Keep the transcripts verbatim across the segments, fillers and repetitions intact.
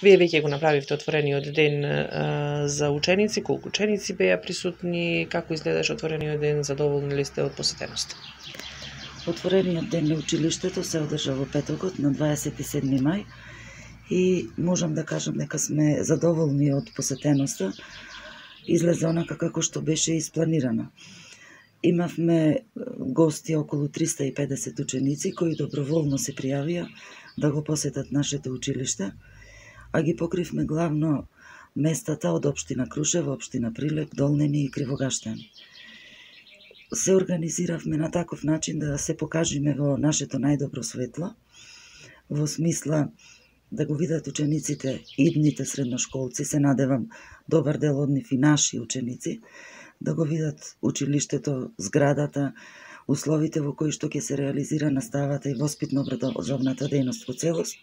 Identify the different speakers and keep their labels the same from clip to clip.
Speaker 1: Вие веќе го направивте отворениот ден а, за ученици, колку ученици беа присутни, како изгледаше отворениот ден, задоволни ли сте од посетеноста?
Speaker 2: Отворениот ден на училиштето се одржа во петокот на дваесет и седми мај и можам да кажам дека сме задоволни од посетеноста. Излезе онака како што беше испланирана. Имавме гости околу триста и педесет ученици кои доброволно се пријавија да го посетат нашето училиште, а ги покривме главно местата од општина Крушево, општина Прилеп, Долнени и Кривогаштани. Се организиравме на таков начин да се покажеме во нашето најдобро светло, во смисла да го видат учениците, идните средношколци, се надевам добар дел од нив и наши ученици, да го видат училиштето, зградата, условите во кои што ќе се реализира наставата и воспитно-образовната дејност во целост.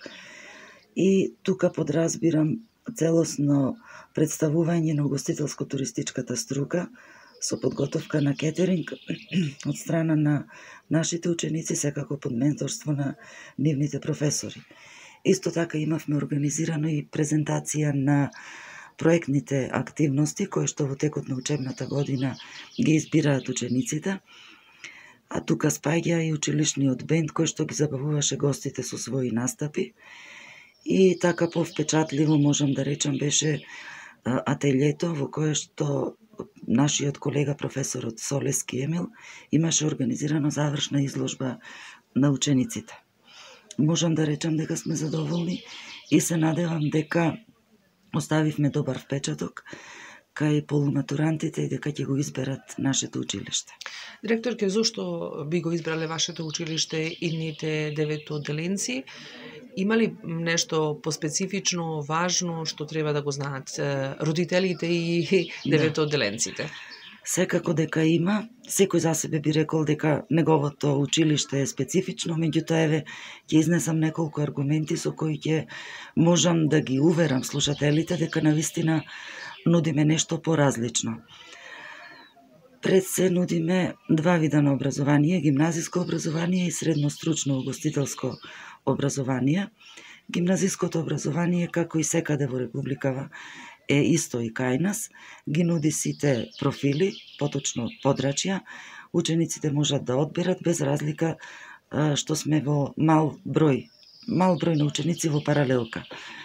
Speaker 2: И тука подразбирам целосно представување на угостителско-туристичката струка со подготовка на кетеринг од страна на нашите ученици, секако под менторство на нивните професори. Исто така имавме организирано и презентација на проектните активности кои што во текот на учебната година ги избираат учениците, а тука спаѓа и училишниот бенд кој што ги забавуваше гостите со своји настапи. И така повпечатливо можам да речам беше ателјето во кое што нашиот колега професорот Солески Емил имаше организирано завршна изложба на учениците. Можам да речам дека сме задоволни и се надевам дека оставивме добар впечаток кај полуматурантите и дека ќе го изберат нашето училиште.
Speaker 1: Директорке, зошто би го избрале вашето училиште идните девет одделенци? Има ли нешто поспецифично, важно, што треба да го знаат родителите и девет да. одделенците?
Speaker 2: Секако дека има, секој за себе би рекол дека неговото училиште е специфично, меѓутоа еве ќе изнесам неколку аргументи со кои ќе можам да ги уверам слушателите дека навистина нудиме нешто поразлично. Пред се нудиме два вида на образование, гимназиско образование и средно-стручно угостителско образование. Гимназиското образование, како и секаде во Републикава, е исто и кај нас, ги нуди сите профили, поточно подрачја, учениците можат да одберат без разлика што сме во мал број, мал број на ученици во паралелка.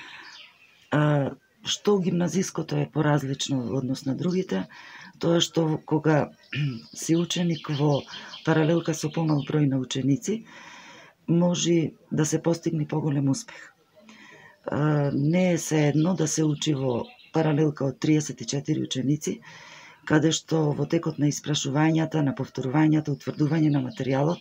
Speaker 2: Што гимназиското е поразлично во однос на другите, тоа што кога си ученик во паралелка со помал број на ученици, може да се постигне поголем успех. Не е се едно да се учи во паралелка од триесет и четири ученици, каде што во текот на испрашувањата, на повторувањата, утврдување на материјалот,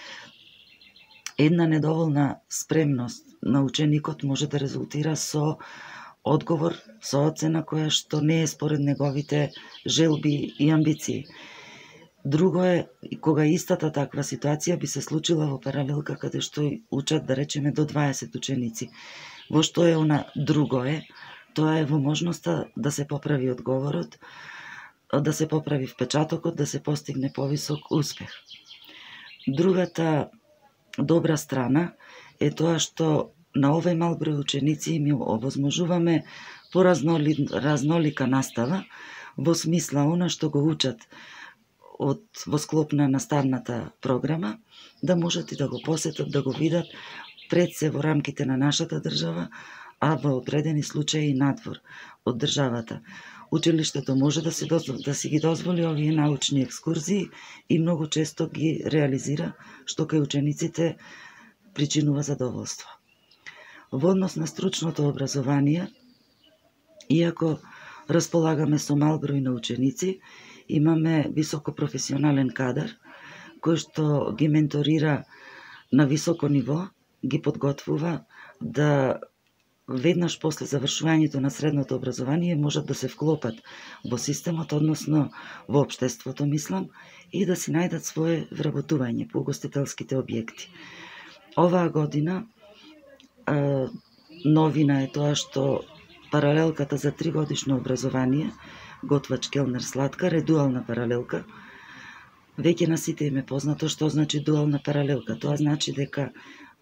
Speaker 2: една недоволна спремност на ученикот може да резултира со одговор, со оцена која што не е според неговите желби и амбиции. Друго е кога истата таква ситуација би се случила во паралелка каде што учат, да речеме, до дваесет ученици. Во што е она друго е? Тоа е во можноста да се поправи одговорот, да се поправи впечатокот, да се постигне повисок успех. Другата добра страна е тоа што на овој мал број ученици им овозможуваме поразнолика настава, во смисла она што го учат од во склоп на наставната програма, да можат и да го посетат, да го видат пред се во рамките на нашата држава, а во одредени случаи надвор од државата. Училиштето може да си, да си ги дозволи овие научни екскурзии и многу често ги реализира, што кај учениците причинува задоволство. Во однос на стручното образование, иако располагаме со мал број на ученици, имаме високопрофесионален кадар, кој што ги менторира на високо ниво, ги подготвува да веднаш после завршувањето на средното образование можат да се вклопат во системот, односно во општеството, мислам, и да си најдат свое вработување по угостителските објекти. Оваа година а, новина е тоа што паралелката за тригодишно образование, готвач, келнер, сладкар, е дуална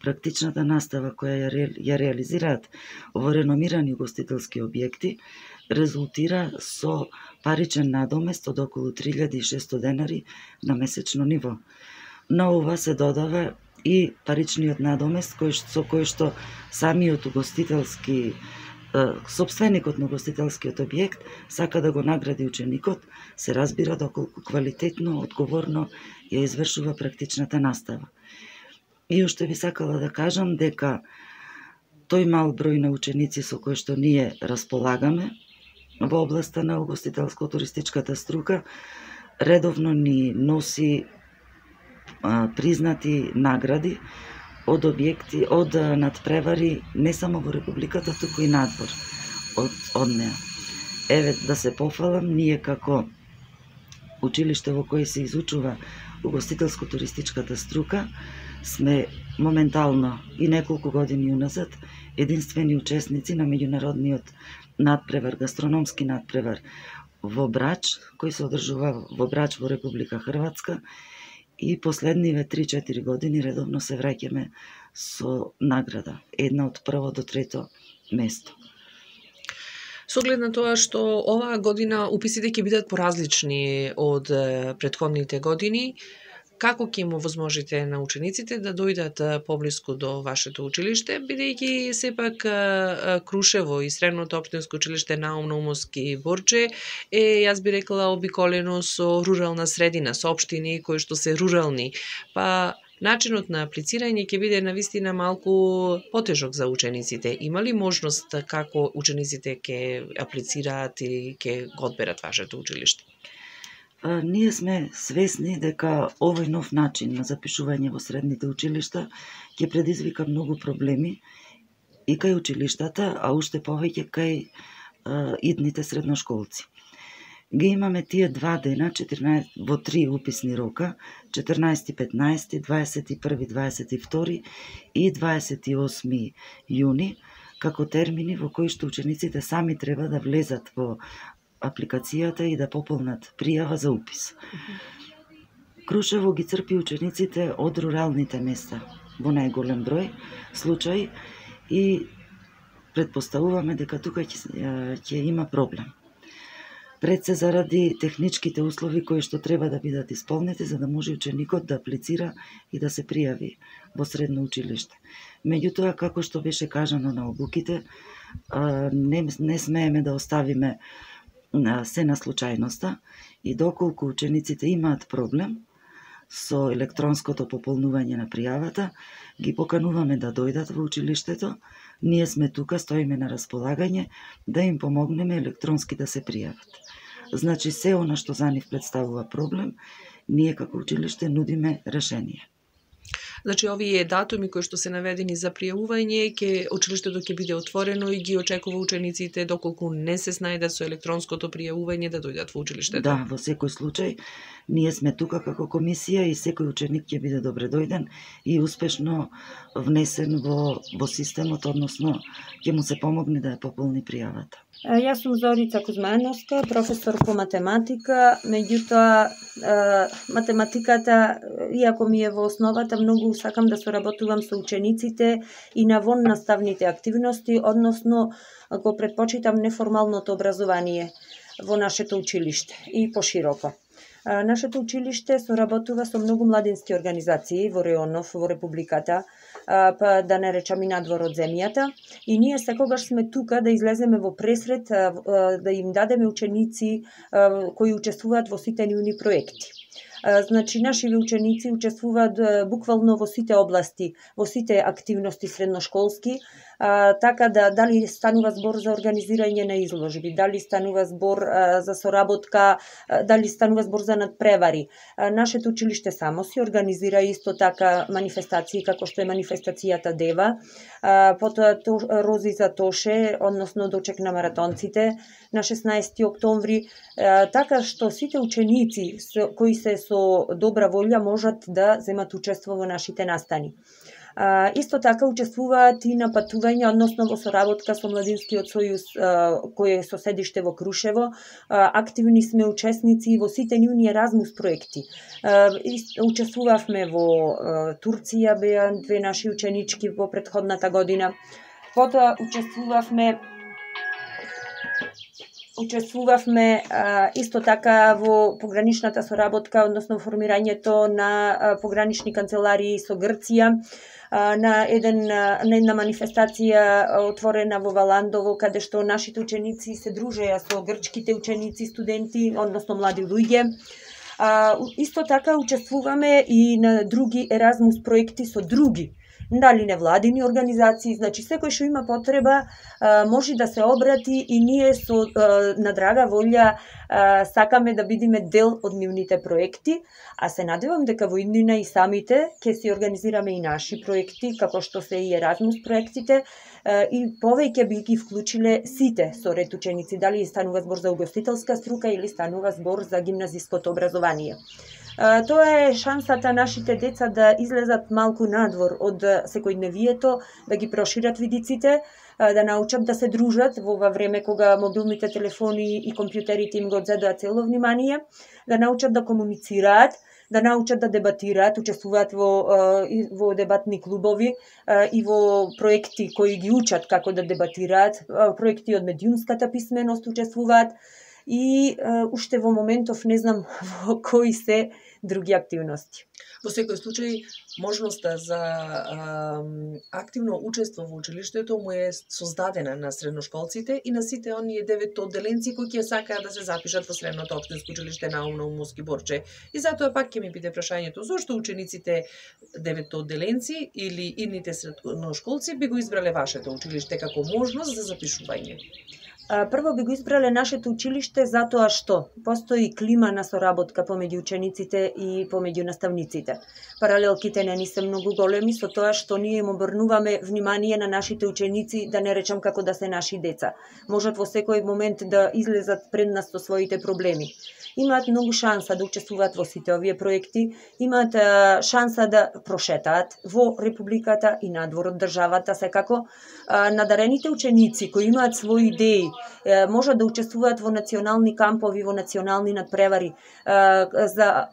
Speaker 2: Практичната настава која ја, ре, ја реализираат во реномирани угостителски објекти резултира со паричен надомест од околу три илјади и шесто денари на месечно ниво. На ова се додава и паричниот надомест кој, со кој што самиот угостителски собственикот на угостителскиот објект сака да го награди ученикот, се разбира доколку квалитетно, одговорно ја извршува практичната настава. И уште би сакала да кажам дека тој мал број на ученици со кои што ние располагаме во областа на угостителско-туристичката струка редовно ни носи а, признати награди од објекти, од надпревари не само во Републиката, туку и надвор од, од неа. Еве да се пофалам, ние како училиште во кој се изучува угостителско-туристичката струка сме моментално и неколку години уназад единствени учесници на меѓународниот надпревар, гастрономски надпревар во Брач, кој се одржува во Брач во Република Хрватска, и последниве три-четири години редовно се враќаме со награда, една од прво до трето место.
Speaker 1: Со оглед на тоа што оваа година уписите ќе бидат поразлични од претходните години, како ќе му возможите на учениците да дојдат поблиску до вашето училиште, бидејќи сепак Крушево и Средното општинско училиште Наум Наумовски Борче е, јас би рекла, обиколено со рурална средина, со општини кои што се рурални, па начинот на аплицирање ќе биде навистина малку потежок за учениците. Има ли можност како учениците ќе аплицираат или ќе го одберат вашето училиште?
Speaker 2: А, ние сме свесни дека овој нов начин на запишување во средните училишта ќе предизвика многу проблеми и кај училиштата, а уште повеќе кај а, идните средношколци. Ги имаме тие два дена, четиринаесет, во три уписни рока, четирнаесети, петнаесети, дваесет и први, дваесет и втори и дваесет и осми јуни, како термини во кои што учениците сами треба да влезат во апликацијата и да пополнат пријава за упис. Крушево ги црпи учениците од руралните места во најголем број случаи и предпоставуваме дека тука ќе, ќе има проблем. Пред се заради техничките услови кои што треба да бидат исполнети за да може ученикот да аплицира и да се пријави во средно училиште. Меѓутоа, како што беше кажано на обуките, не, не смееме да оставиме се на случајноста и доколку учениците имаат проблем со електронското пополнување на пријавата, ги покануваме да дојдат во училиштето. Ние сме тука, стоиме на располагање да им помогнеме електронски да се пријават. Значи, се она што за нив представува проблем, ние како училиште нудиме решение.
Speaker 1: Значи, овие датуми кои што се наведени за пријавување, ќе училиштето ќе биде отворено и ги очекува учениците доколку не се снајдат со електронското пријавување да дојдат во училиштето.
Speaker 2: Да, во секој случај ние сме тука како комисија и секој ученик ќе биде добре дојден и успешно внесен во во системот, односно ќе му се помогне да ја пополни пријавата.
Speaker 3: Јас сум Зорица Кузмановска, професор по математика, меѓутоа математиката, иако ми е во основата, многу сакам да соработувам со учениците и на вон наставните активности, односно го предпочитам неформалното образование во нашето училиште и пошироко. Нашето училиште соработува со многу младински организации во районов, во Републиката, па да не речам и надвор од земјата. И ние секогаш сме тука да излеземе во пресред, да им дадеме ученици кои учествуваат во сите нивни проекти. Значи, нашиве ученици учествуваат буквално во сите области, во сите активности средношколски, а, така да дали станува збор за организирање на изложби, дали станува збор а, за соработка, а, дали станува збор за надпревари. А, нашето училиште само си организира исто така манифестации, како што е манифестацијата Дева, а, потоа то, Рози за Тоше, односно дочек на маратонците, на шеснаесети октомври, а, така што сите ученици со, кои се со добра волја можат да земат учество во нашите настани. А, исто така учествуваат и на патување, односно во соработка со Младинскиот сојуз а, кој е со седиште во Крушево. А, активни сме учесници во сите нивни Еразмус проекти. А, учествувавме во а, Турција, беа две наши ученички во претходната година. Потоа учествувавме Учествувавме а, исто така во пограничната соработка, односно формирањето на а, погранични канцеларии со Грција, а, на еден на една манифестација отворена во Валандово, каде што нашите ученици се дружеа со грчките ученици, студенти, односно млади луѓе. А, исто така учествуваме и на други Еразмус проекти со други, дали невладини организации, значи секој што има потреба а, може да се обрати и ние со а, на драга волја а, сакаме да бидеме дел од нивните проекти, а се надевам дека во иднина и самите ќе си организираме и наши проекти, како што се и Еразмус проектите, а, и повеќе би ги вклучиле сите со ред ученици, дали станува збор за угостителска струка или станува збор за гимназиското образование. Uh, тоа е шансата нашите деца да излезат малку надвор од секојдневието, да ги прошират видиците, uh, да научат да се дружат во ова време кога мобилните телефони и компјутерите им го одзедоа цело внимание, да научат да комуницираат, да научат да дебатираат, учествуваат во, uh, во дебатни клубови uh, и во проекти кои ги учат како да дебатираат, uh, проекти од медиумската писменост учествуваат, и uh, уште во моментов не знам во кои се други активности.
Speaker 1: Во секој случај, можноста за а, активно учество во училиштето му е создадена на средношколците и на сите оние девет одделенци кои ќе сакаат да се запишат во Средното општинско училиште Наум Наумовски Борче. И затоа пак ќе ми биде прашањето зошто учениците девет одделенци или идните средношколци би го избрале вашето училиште како можност за запишување?
Speaker 3: Прво би го избрале нашето училиште затоа што постои клима на соработка помеѓу учениците и помеѓу наставниците. Паралелките не ни се многу големи со тоа што ние им обрнуваме внимание на нашите ученици, да не речам како да се наши деца. Можат во секој момент да излезат пред нас со своите проблеми. Имаат многу шанса да учествуваат во сите овие проекти, имаат а, шанса да прошетаат во Републиката и надвор од државата, секако. А, надарените ученици кои имаат своји идеи, а, можат да учествуваат во национални кампови, во национални надпревари, а, за,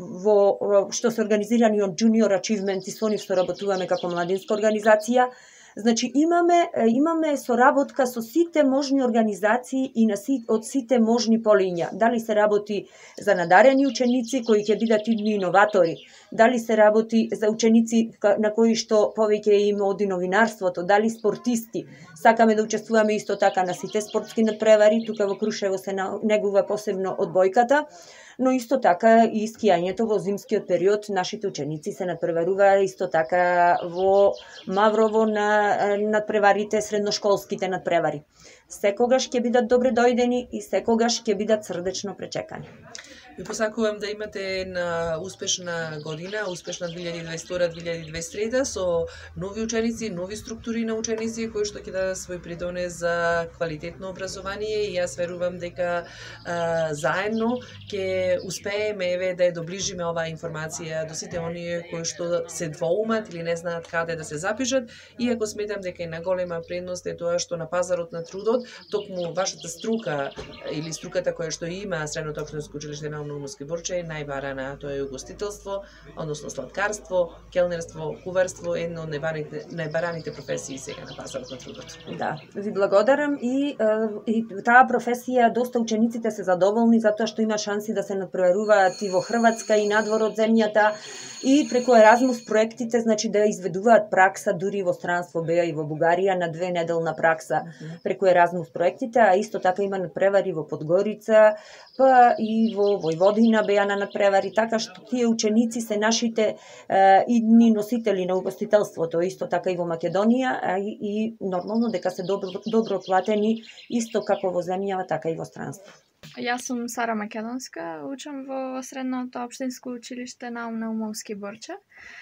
Speaker 3: во, што се организирани од Junior Achievement, и со нив соработуваме како младинска организација. Значи имаме имаме соработка со сите можни организации и на си, од сите можни полиња. Дали се работи за надарени ученици кои ќе бидат идни иноватори, дали се работи за ученици на кои што повеќе им оди новинарството, дали спортисти. Сакаме да учествуваме исто така на сите спортски надпревари, тука во Крушево се негува посебно одбојката, но исто така и скијањето во зимскиот период. Нашите ученици се надпреваруваа исто така во Маврово на надпреварите, средношколските надпревари. Секогаш ќе бидат добре дојдени и секогаш ќе бидат срдечно пречекани.
Speaker 1: Ви посакувам да имате една успешна година, успешна две илјади и дваесет и втора - две илјади и дваесет и трета со нови ученици, нови структури на ученици кои што ќе дадат свој придонес за квалитетно образование, и јас верувам дека а, заедно ќе успееме еве да ја доближиме оваа информација до сите оние кои што се двоумат или не знаат каде да се запишат, иако сметам дека и на голема предност е тоа што на пазарот на трудот токму вашата струка или струката која што има Средното општинско училиште на Наумовски Борче е најбарана, тоа е угостителство, односно сладкарство, келнерство, куварство, едно од најбараните, најбараните професии сега на пазарот на трудот.
Speaker 3: Да, ви благодарам, и, и таа професија доста учениците се задоволни затоа што има шанси да се надпреваруваат и во Хрватска и надвор од земјата, и преку Еразмус проектите, значи да изведуваат пракса дури во странство, беа и во Бугарија на две неделна пракса преку Еразмус проектите, а исто така има надпревари во Подгорица, па и во Војводина беа на надпревари, така што тие ученици се нашите е, идни носители на угостителството, исто така и во Македонија, а и, и нормално дека се добро, добро платени, исто како во земјава, така и во странство.
Speaker 4: Јас сум Сара Македонска, учам во Средното општинско училиште Наум Наумовски Борче.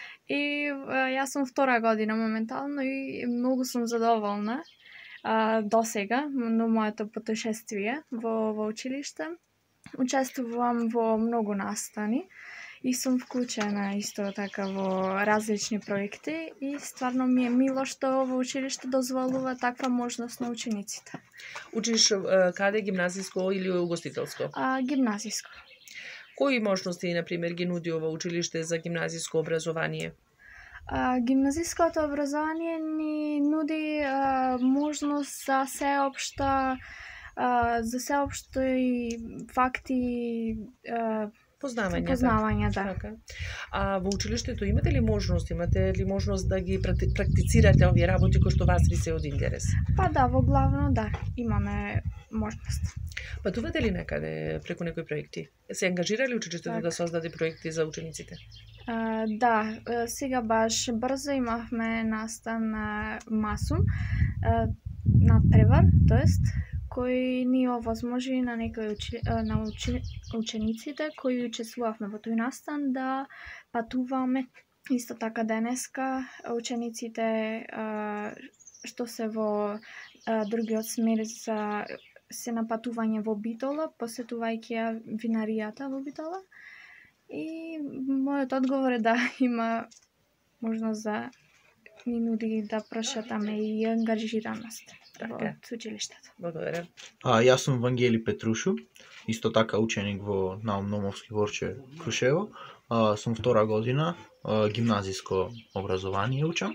Speaker 4: И јас сум втора година моментално и многу сум задоволна а, до сега на моето путешествие во, во училиште. Учествувам во многу настани и сум вклучена исто така во различни проекти и стварно ми е мило што во училиште дозволува таква можност на учениците.
Speaker 1: Учиш каде, гимназиско или угостителско?
Speaker 4: А, гимназиско.
Speaker 1: Кои можности, на пример, ги нуди ова училиште за гимназиско образование?
Speaker 4: А, гимназиското образование ни нуди а, можност за сеопшта а, за сеопшти факти а,
Speaker 1: Познавања.
Speaker 4: познавања, да.
Speaker 1: Така. А во училиштето имате ли можност, имате ли можност да ги практицирате овие работи кои што вас ви се од интерес?
Speaker 4: Па да, во главно да, имаме можност.
Speaker 1: Патувате ли некаде преку некои проекти? Се ангажирали училиштето
Speaker 4: Так.
Speaker 1: да создаде проекти за учениците?
Speaker 4: А, да, а, сега баш брзо имавме настан на Масум, а, надпревар, тоест, кој ни овозможи на некои учи, а, на учи, учениците кои учествувавме во тој настан да патуваме. Исто така денеска учениците а, што се во а, другиот смер за се на патување во Битола, посетувајќи ја винаријата во Битола. И мојот одговор е да, има можност да ни нуди да прошетаме и ангажираност
Speaker 1: Така.
Speaker 4: од училиштето.
Speaker 1: Благодарам.
Speaker 5: А, јас сум Вангели Петрушу, исто така ученик во Наум Номовски Борче, Крушево. А, сум втора година, а, гимназиско образование учам.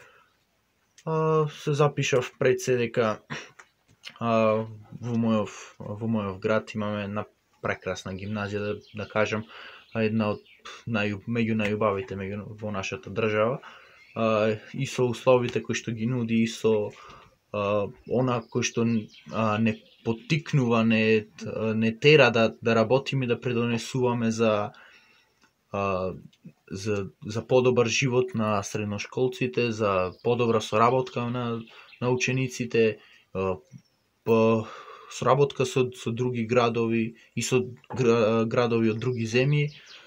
Speaker 5: А, се запишав пред се дека а, во мојов во мојов град имаме една прекрасна гимназија, да, да кажам, една од нају, меѓу најубавите меѓу во нашата држава. А, и со условите кои што ги нуди, и со Uh, она кој што uh, не поттикнува, не, uh, не тера да, да работиме, да предонесуваме за, uh, за, за подобар живот на средношколците, за подобра соработка на, на учениците, uh, по соработка со, со други градови и со градови од други земји.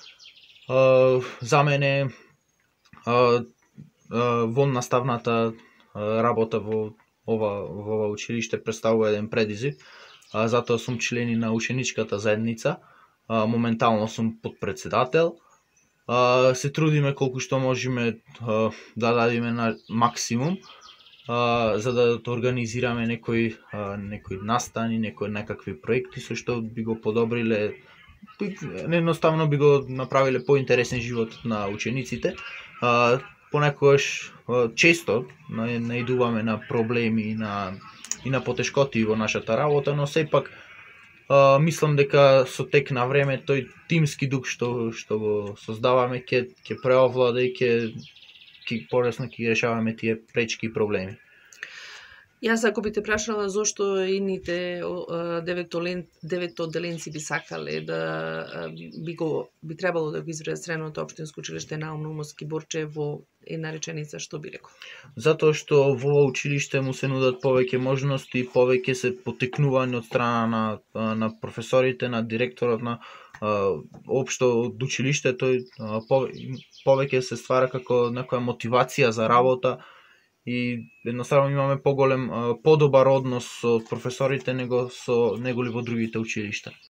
Speaker 5: Uh, за мене uh, uh, во наставната uh, работа во ова во ова училиште представува еден предизвик, а, затоа сум член на ученичката заедница, а, моментално сум подпредседател. А, се трудиме колку што можеме а, да дадеме на максимум, а, за да организираме некои а, некои настани, некои некакви проекти со што би го подобриле, едноставно би го направиле поинтересен живот на учениците. А, понекогаш често наидуваме на проблеми и на, и на потешкоти во нашата работа, но сепак а, мислам дека со тек на време тој тимски дух што што го создаваме ќе ќе преовлада и ќе ќе полесно ќе решаваме тие пречки и проблеми.
Speaker 1: Јас ако би те прашала зошто ините деветоделенци би сакале да би го би требало да го изберат средното општинско училиште Наум Номовски Борче во една реченица, што би рекол?
Speaker 5: Затоа што во ова училиште му се нудат повеќе можности, повеќе се поттикнување од страна на на професорите, на директорот, на општо од училиштето, повеќе се ствара како некоја мотивација за работа. И едноставно имаме поголем, подобар однос со професорите него со неголи во другите училишта.